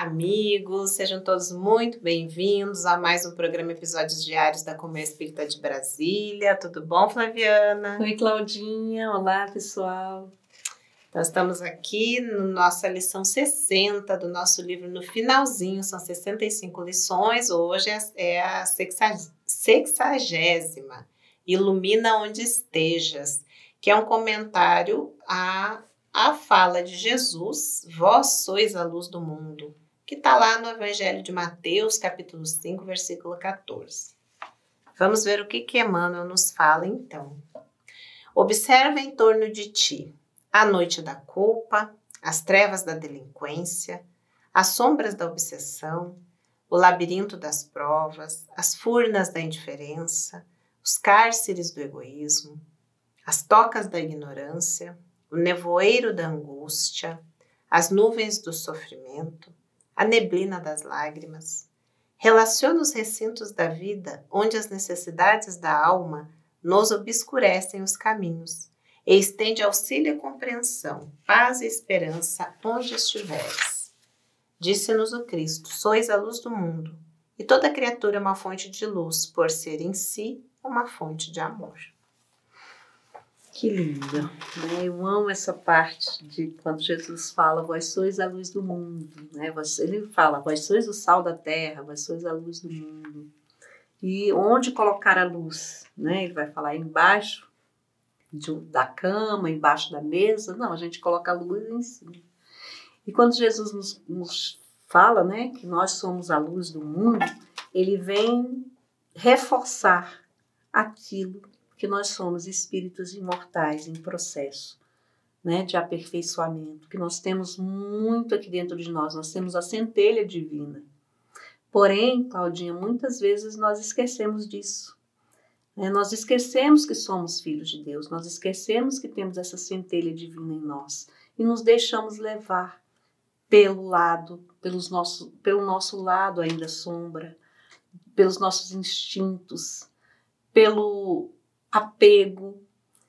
amigos, sejam todos muito bem-vindos a mais um programa Episódios Diários da Comunhão Espírita de Brasília. Tudo bom, Flaviana? Oi, Claudinha. Olá, pessoal. Nós estamos aqui na nossa lição 60 do nosso livro, no finalzinho, são 65 lições, hoje é a 60ª, Ilumina Onde Estejas, que é um comentário a fala de Jesus, vós sois a luz do mundo, que está lá no Evangelho de Mateus, capítulo 5, versículo 14. Vamos ver o que Emmanuel nos fala então. Observa em torno de ti a noite da culpa, as trevas da delinquência, as sombras da obsessão, o labirinto das provas, as furnas da indiferença, os cárceres do egoísmo, as tocas da ignorância, o nevoeiro da angústia, as nuvens do sofrimento, a neblina das lágrimas. Relaciona os recintos da vida onde as necessidades da alma nos obscurecem os caminhos e estende auxílio e compreensão, paz e esperança onde estiveres. Disse-nos o Cristo, sois a luz do mundo, e toda criatura é uma fonte de luz, por ser em si uma fonte de amor. Que lindo, né? Eu amo essa parte de quando Jesus fala, vós sois a luz do mundo, né? Ele fala, vós sois o sal da terra, vós sois a luz do mundo. E onde colocar a luz, né? Ele vai falar embaixo da cama, embaixo da mesa. Não, a gente coloca a luz em cima. E quando Jesus nos fala, né, que nós somos a luz do mundo, ele vem reforçar aquilo que nós somos, espíritos imortais em processo, né, de aperfeiçoamento, que nós temos muito aqui dentro de nós temos a centelha divina. Porém, Claudinha, muitas vezes nós esquecemos disso. Nós esquecemos que somos filhos de Deus, nós esquecemos que temos essa centelha divina em nós e nos deixamos levar pelo nosso lado ainda sombra, pelos nossos instintos, pelo apego,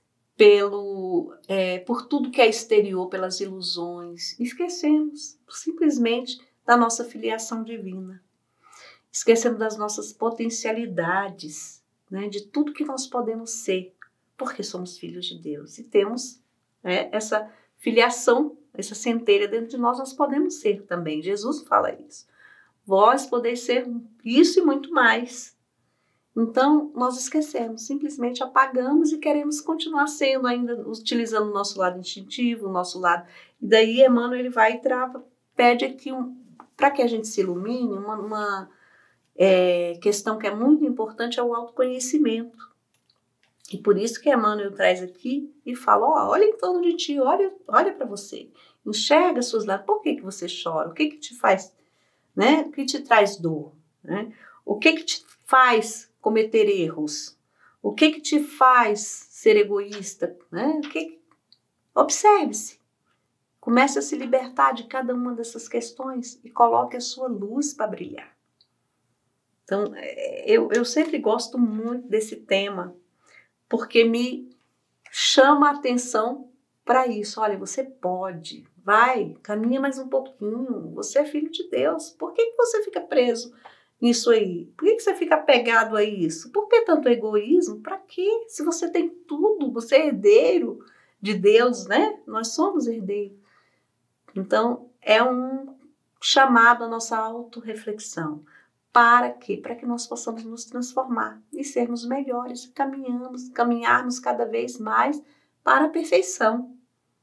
por tudo que é exterior, pelas ilusões. Esquecemos simplesmente da nossa filiação divina. Esquecemos das nossas potencialidades, né, de tudo que nós podemos ser, porque somos filhos de Deus e temos, né, essa filiação, essa centelha dentro de nós podemos ser também. Jesus fala isso. Vós podeis ser isso e muito mais. Então, nós esquecemos, simplesmente apagamos e queremos continuar sendo, ainda utilizando o nosso lado instintivo, o nosso lado... E daí, Emmanuel, ele vai e pede aqui, para que a gente se ilumine, uma questão que é muito importante é o autoconhecimento. E por isso que Emmanuel traz aqui e fala, olha em torno de ti, olha para você, enxerga suas lados, por que você chora? O que te faz, né? O que te traz dor? Né? O que te faz cometer erros? O que te faz ser egoísta? Né? Observe-se. Comece a se libertar de cada uma dessas questões e coloque a sua luz para brilhar. Então, eu sempre gosto muito desse tema, porque me chama a atenção para isso. Olha, você pode, vai, caminha mais um pouquinho, você é filho de Deus. Por que você fica preso nisso aí? Por que você fica apegado a isso? Por que tanto egoísmo? Para quê? Se você tem tudo, você é herdeiro de Deus, né? Nós somos herdeiros. Então, é um chamado à nossa autorreflexão. Para quê? Para que nós possamos nos transformar e sermos melhores, caminharmos cada vez mais para a perfeição.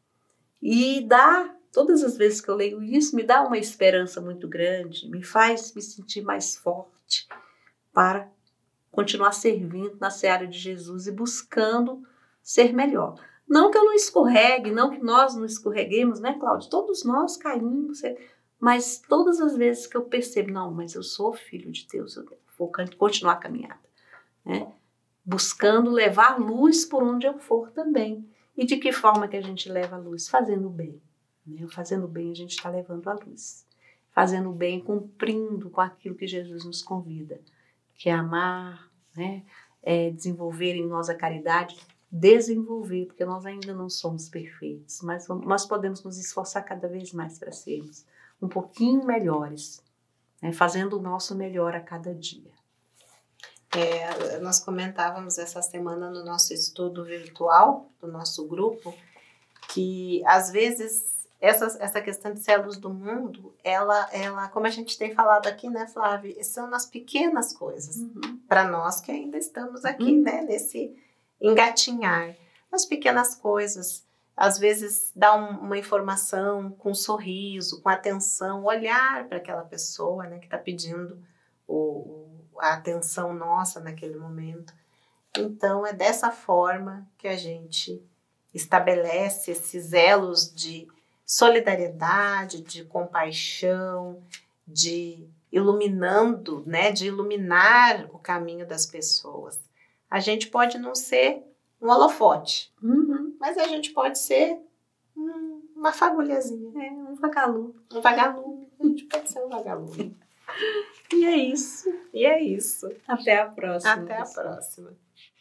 E todas as vezes que eu leio isso, me dá uma esperança muito grande, me faz me sentir mais forte para continuar servindo na seara de Jesus e buscando ser melhor. Não que eu não escorregue, não que nós não escorreguemos, né, Cláudia? Todos nós caímos, mas todas as vezes que eu percebo, não, mas eu sou filho de Deus, eu vou continuar a caminhada, né? Buscando levar luz por onde eu for também. E de que forma que a gente leva a luz? Fazendo o bem. Né? Fazendo o bem, a gente está levando a luz. Fazendo o bem, cumprindo com aquilo que Jesus nos convida, que é amar, né? Desenvolver em nós a caridade, desenvolver, porque nós ainda não somos perfeitos, mas nós podemos nos esforçar cada vez mais para sermos. um pouquinho melhores, né? Fazendo o nosso melhor a cada dia. Nós comentávamos essa semana no nosso estudo virtual, do nosso grupo, que às vezes essa questão de ser a luz do mundo, ela, como a gente tem falado aqui, né, Flávia, são nas pequenas coisas. Para nós que ainda estamos aqui, né, nesse engatinhar. Nas pequenas coisas, às vezes dá uma informação com um sorriso, com atenção, olhar para aquela pessoa, né, que está pedindo a atenção nossa naquele momento. Então, é dessa forma que a gente estabelece esses elos de solidariedade, de compaixão, de iluminando, né, de iluminar o caminho das pessoas. A gente pode não ser um holofote, mas a gente pode ser uma fagulhazinha. Um vagalume. Um vagalume. A gente pode ser um vagalume. E é isso. E é isso. Até a próxima. Até a próxima.